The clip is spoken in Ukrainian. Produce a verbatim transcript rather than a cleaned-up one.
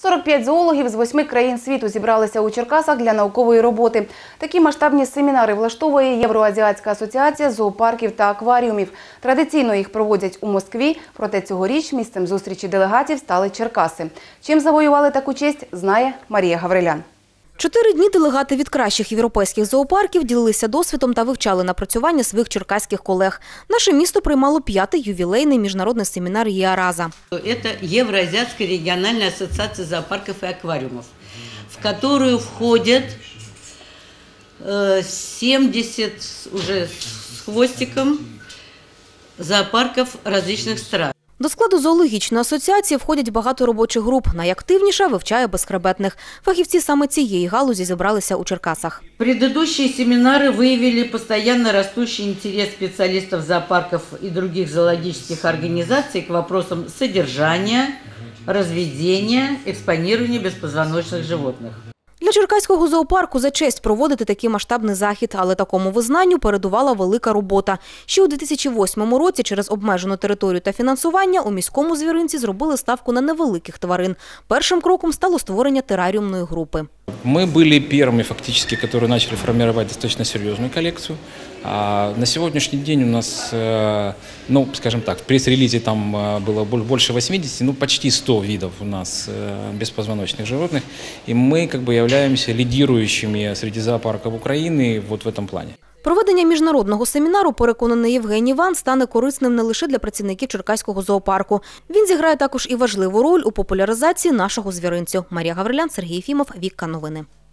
сорок п'ять зоологів з восьми країн світу зібралися у Черкасах для наукової роботи. Такі масштабні семінари влаштовує Євроазіатська асоціація зоопарків та акваріумів. Традиційно їх проводять у Москві, проте цьогоріч місцем зустрічі делегатів стали Черкаси. Чим завоювали таку честь, знає Марія Гаврилян. Чотири дні делегати від кращих європейських зоопарків ділилися досвідом та вивчали напрацювання своїх черкаських колег. Наше місто приймало п'ятий ювілейний міжнародний семінар ЄАРАЗа. Это Евроазиатская региональная ассоциация зоопарков и аквариумов, в которую входят семьдесят уже с хвостиком зоопарков различных стран. До складу зоологічної асоціації входять багато робочих груп. Найактивніша вивчає безхребетних. Фахівці саме цієї галузі зібралися у Черкасах. Предыдущие семинары выявили постоянно растущий интерес специалистов зоопарков и других зоологических организаций к вопросам содержания, разведения, экспонирования беспозвоночных животных. Для Черкаського зоопарку за честь проводити такий масштабний захід, але такому визнанню передувала велика робота. Ще у дві тисячі восьмому році через обмежену територію та фінансування у міському звіринці зробили ставку на невеликих тварин. Першим кроком стало створення тераріумної групи. Мы были первыми, фактически, которые начали формировать достаточно серьезную коллекцию. А на сегодняшний день у нас, ну, скажем так, в пресс-релизе там было больше восьмидесяти, ну, почти сто видов у нас беспозвоночных животных. И мы как бы являемся лидирующими среди зоопарков Украины вот в этом плане. Проведення міжнародного семінару, переконаний Євгеній Ван, стане корисним не лише для працівників Черкаського зоопарку. Він зіграє також і важливу роль у популяризації нашого звіринцю. Марія Гаврилян, Сергій Єфімов, Вікка Новини.